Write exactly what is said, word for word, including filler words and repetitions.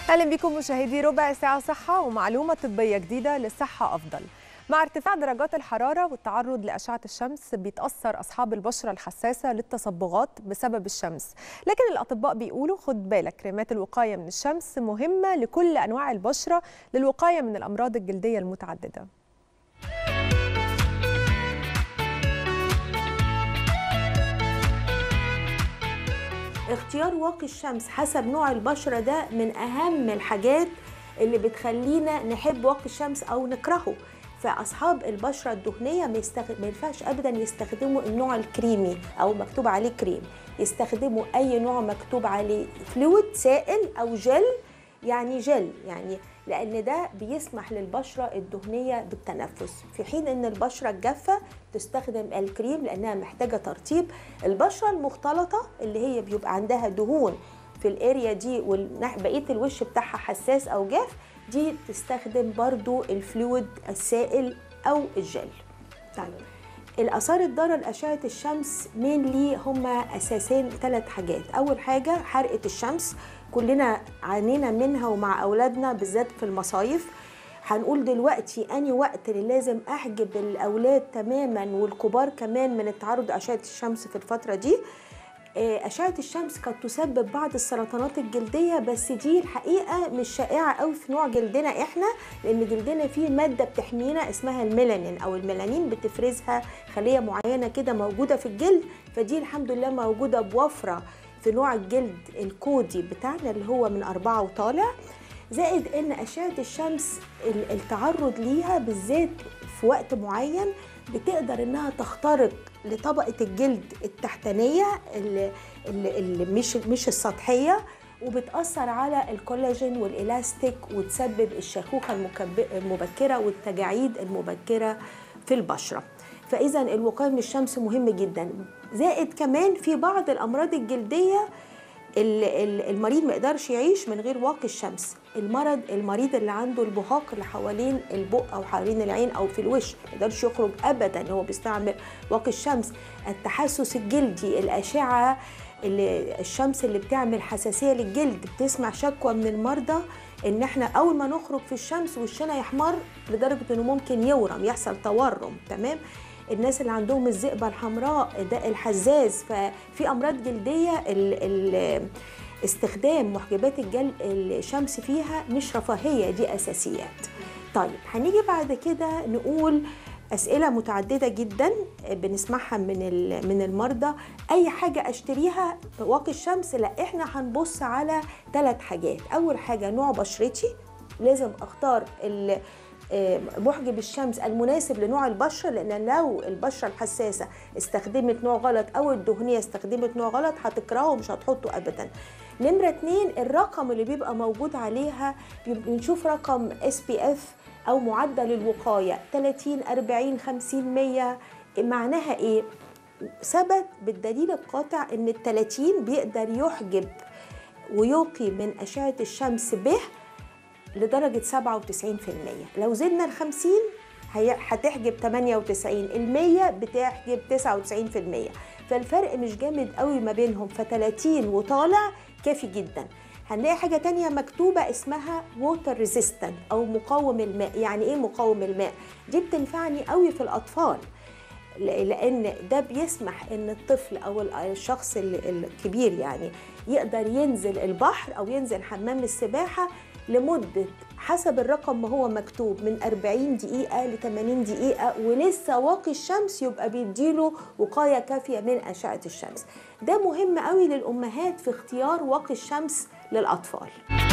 اهلا بكم مشاهدي ربع ساعة صحة ومعلومة طبية جديدة للصحة أفضل. مع ارتفاع درجات الحرارة والتعرض لأشعة الشمس بيتأثر أصحاب البشرة الحساسة للتصبغات بسبب الشمس، لكن الأطباء بيقولوا خد بالك كريمات الوقاية من الشمس مهمة لكل أنواع البشرة للوقاية من الأمراض الجلدية المتعددة. اختيار واقي الشمس حسب نوع البشرة ده من أهم الحاجات اللي بتخلينا نحب واقي الشمس أو نكرهه. فأصحاب البشرة الدهنية ما ينفعش أبدا يستخدموا النوع الكريمي أو مكتوب عليه كريم، يستخدموا أي نوع مكتوب عليه فلويد سائل أو جل، يعني جل يعني لأن ده بيسمح للبشرة الدهنية بالتنفس، في حين أن البشرة الجافة تستخدم الكريم لأنها محتاجة ترطيب. البشرة المختلطة اللي هي بيبقى عندها دهون في الاريا دي وبقية الوش بتاعها حساس أو جاف، دي تستخدم برضو الفلويد السائل أو الجل. طيب الآثار الضارة لأشعة الشمس مينلي هما أساسين ثلاث حاجات. أول حاجة حرقة الشمس، كلنا عانينا منها ومع أولادنا بالذات في المصايف. هنقول دلوقتي أني وقت اللي لازم أحجب الأولاد تماما والكبار كمان من التعرض لأشعة الشمس في الفترة دي. أشعة الشمس قد تسبب بعض السرطانات الجلدية، بس دي الحقيقة مش شائعة قوي في نوع جلدنا احنا، لأن جلدنا فيه مادة بتحمينا اسمها الميلانين أو الميلانين، بتفرزها خلية معينة كده موجودة في الجلد، فدي الحمد لله موجودة بوفرة في نوع الجلد الكودي بتاعنا اللي هو من أربعة وطالع. زائد ان أشعة الشمس التعرض ليها بالذات في وقت معين بتقدر انها تخترق لطبقة الجلد التحتانية اللي, اللي مش مش السطحية، وبتأثر على الكولاجين والإلاستيك وتسبب الشيخوخة المبكرة والتجاعيد المبكرة في البشرة. فإذا الوقاية من الشمس مهم جدا. زائد كمان في بعض الأمراض الجلدية المريض ما يقدرش يعيش من غير واقي الشمس. المرض المريض اللي عنده البهاق اللي حوالين البق او حوالين العين او في الوش ما يقدرش يخرج ابدا، هو بيستعمل واقي الشمس. التحسس الجلدي، الاشعه اللي الشمس اللي بتعمل حساسيه للجلد، بتسمع شكوى من المرضى ان احنا اول ما نخرج في الشمس وشنا يحمر لدرجه انه ممكن يورم، يحصل تورم. تمام. الناس اللي عندهم الذئبه الحمراء، ده الحزاز. ففي امراض جلديه ال ال استخدام محجبات الجل الشمس فيها مش رفاهيه، دي اساسيات. طيب هنيجي بعد كده نقول اسئله متعدده جدا بنسمعها من من المرضى. اي حاجه اشتريها واقي الشمس؟ لا، احنا هنبص على ثلاث حاجات. اول حاجه نوع بشرتي، لازم اختار محجب الشمس المناسب لنوع البشره، لان لو البشره الحساسه استخدمت نوع غلط او الدهنيه استخدمت نوع غلط هتكرهه ومش هتحطه ابدا. نمره اتنين الرقم اللي بيبقى موجود عليها، بنشوف رقم اس بي اف او معدل الوقايه ثلاثين أربعين خمسين مية. معناها ايه؟ ثبت بالدليل القاطع ان ال ثلاثين بيقدر يحجب ويوقي من اشعه الشمس به لدرجة سبعة وتسعين بالمية. لو زدنا ال خمسين هتحجب ثمانية وتسعين، ال مية بتحجب تسعة وتسعين بالمية. فالفرق مش جامد قوي ما بينهم، ف ثلاثين وطالع كافي جدا. هنلاقي حاجة تانية مكتوبة اسمها ووتر ريزيستنت أو مقاوم الماء. يعني إيه مقاوم الماء؟ دي بتنفعني قوي في الأطفال، لأن ده بيسمح إن الطفل أو الشخص الكبير يعني يقدر ينزل البحر أو ينزل حمام السباحة لمدة حسب الرقم ما هو مكتوب من أربعين دقيقة ل ثمانين دقيقة، ولسه واقي الشمس يبقى بيديله وقاية كافية من أشعة الشمس. ده مهم قوي للأمهات في اختيار واقي الشمس للأطفال.